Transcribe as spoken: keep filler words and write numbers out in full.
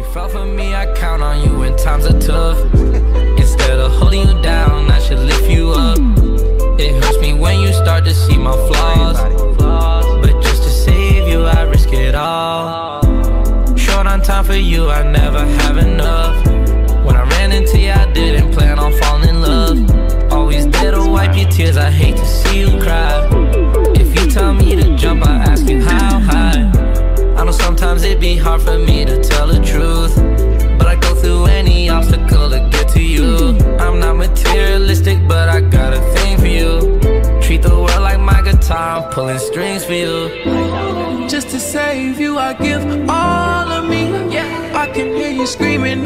fell for me, I count on you when times are tough. Instead of holding you down, I should lift you up. It hurts me when you start to see my flaws, but just to save you, I risk it all. Short on time for you, I never have enough. When I ran into you, I didn't plan on falling in love. Always there to wipe your tears, I hate to see you cry. If you tell me to jump, I ask you how high. I know sometimes it'd be hard for me to tell the truth, but I go through any obstacle to get to you. I'm not materialistic, but I got a thing for you. Treat the world like my guitar, I'm pulling strings for you. Just to save you, I give all of me. I can hear you screaming